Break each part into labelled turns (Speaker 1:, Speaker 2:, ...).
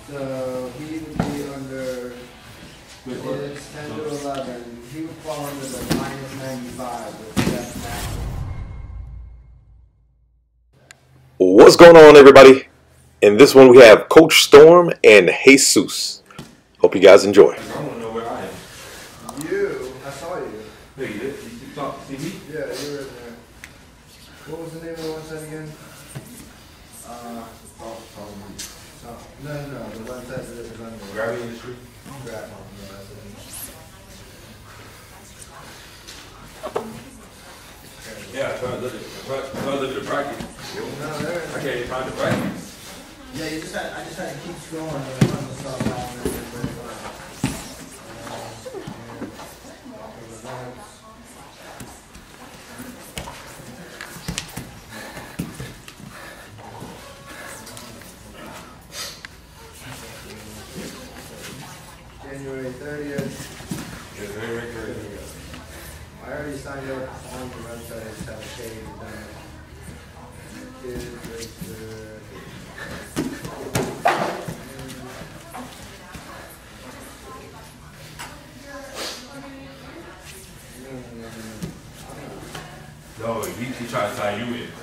Speaker 1: So he would be under, it's 10 to 11. He would fall under the minus 95 with Jeff Mack.
Speaker 2: What's going on, everybody? In this one, we have Coach Storm and Jesus. Hope you guys enjoy.
Speaker 3: I want to know where I am.
Speaker 1: I saw you.
Speaker 3: Hey, you talk to see me?
Speaker 1: Yeah, you were in there. What was the name of the website again? No, the website that it was under.
Speaker 3: Gravity Industry?
Speaker 1: Grab on, yeah, that's it.
Speaker 3: Yeah, I'm trying to look at the bracket.
Speaker 1: No, there
Speaker 3: I can't even find the bracket.
Speaker 1: Yeah, I just had to keep scrolling and run the stuff down and everything. January 30th.
Speaker 3: Yeah, January 30th.
Speaker 1: I already signed up on the website. I just have a page done.
Speaker 3: No, he tried to sign you in.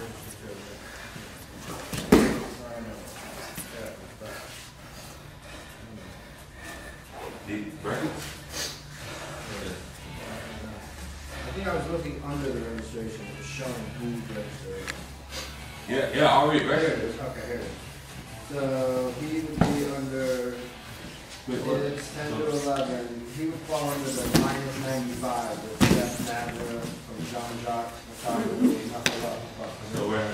Speaker 3: The brackets?
Speaker 1: I think I was looking under the registration. It was showing who registered.
Speaker 3: Yeah, I already
Speaker 1: Here it
Speaker 3: registered.
Speaker 1: is. Okay, here it is. So he would be under, it's 10 to 11. He would fall under the minus 95 with Jeff Nadler from John Jock.
Speaker 3: So where?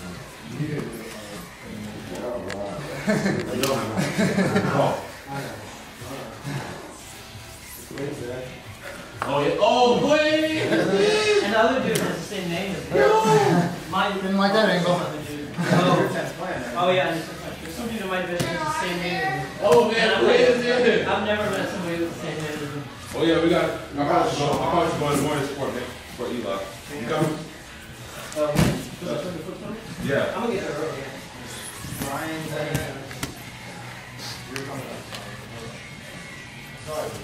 Speaker 3: Oh, yeah. Oh, boy!
Speaker 4: And the other dude has the same name as him.
Speaker 1: Didn't like that angle.
Speaker 4: Oh, yeah. There's some dude in my division has the same name as him.
Speaker 3: Oh, man,
Speaker 4: I've never met somebody with the same name as him.
Speaker 3: Oh, yeah, we got. I probably going to morning sport for Eli. You coming? Yeah.
Speaker 4: I'm gonna get there early.
Speaker 1: Brian, you're coming up. Sorry.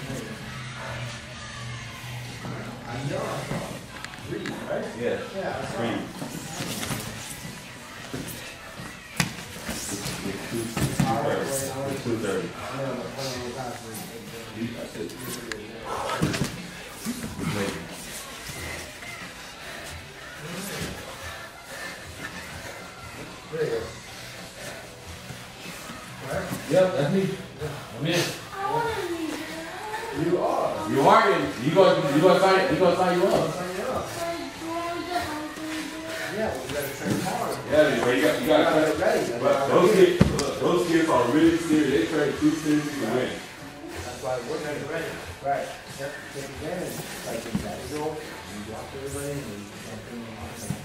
Speaker 1: I know I saw it. Reed, right?
Speaker 3: Yeah.
Speaker 1: Yeah, I saw
Speaker 3: Reed.
Speaker 1: it.
Speaker 3: 2:30.
Speaker 1: I know, but when we passed it.
Speaker 3: That's it.
Speaker 1: There you go. Right?
Speaker 3: Yep, that's me. I'm in.
Speaker 1: You are.
Speaker 3: You are in. You gonna sign you up.
Speaker 1: Sign you up. Yeah, well, you gotta train hard.
Speaker 3: Yeah, but you got
Speaker 1: You gotta get ready.
Speaker 3: But those kids are really serious. They train too serious to win.
Speaker 1: That's why we're gonna get ready. Right. Yep. Take advantage. Like in that goal, you block everybody and you jump in and all that.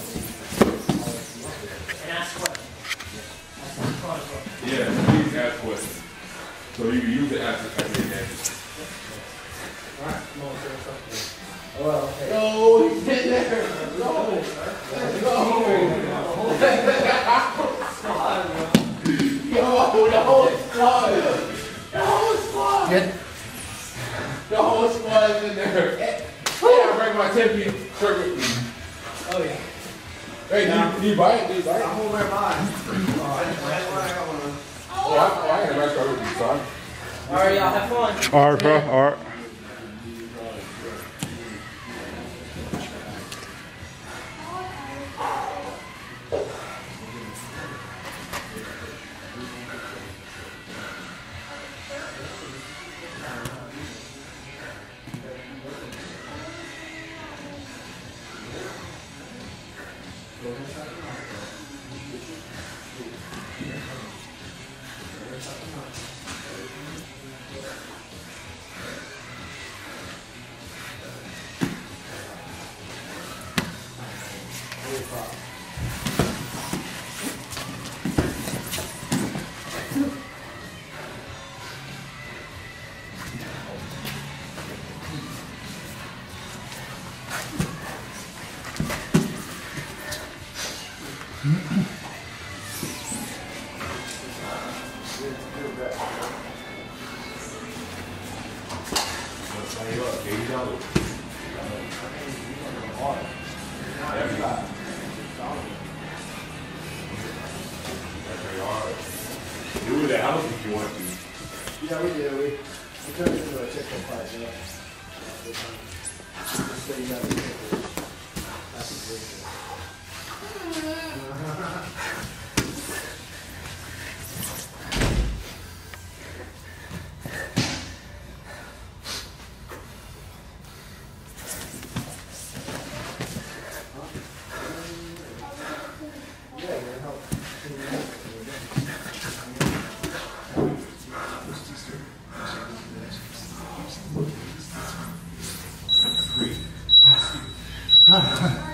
Speaker 4: And ask questions. That's the front of it.
Speaker 3: Yeah, please ask questions. So you can use the answer as an advantage.
Speaker 1: Alright, come on, say something. Oh, well, okay.
Speaker 3: No, he's in there. No. The whole squad. The whole squad is in there. Hey, I bring my 10-piece shirt with me.
Speaker 4: Oh, yeah.
Speaker 3: Hey, do you buy it? Do you buy it?
Speaker 1: I'm gonna wear mine. I got one of
Speaker 3: Oh, I ain't a restaurant with you, son.
Speaker 4: Alright, y'all have fun.
Speaker 5: Alright, bro. Alright.
Speaker 3: Do it at house if you want to.
Speaker 1: Yeah, we did. We turned it into a chicken fight, yeah. Just so you got to take it. That's a good thing. Yeah, you're helping.
Speaker 3: Three.